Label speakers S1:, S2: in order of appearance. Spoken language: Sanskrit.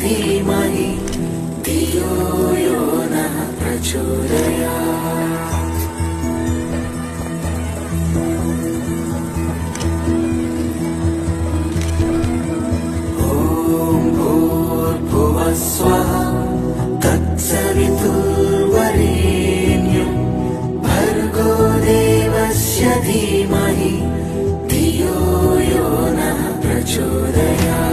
S1: धीमहि धियो यो नः प्रचोदयात्। ॐ भूर्भुवः स्वः तत्सवितुर्वरेण्यं भर्गो देवस्य धीमहि धियो यो नः प्रचोदयात्।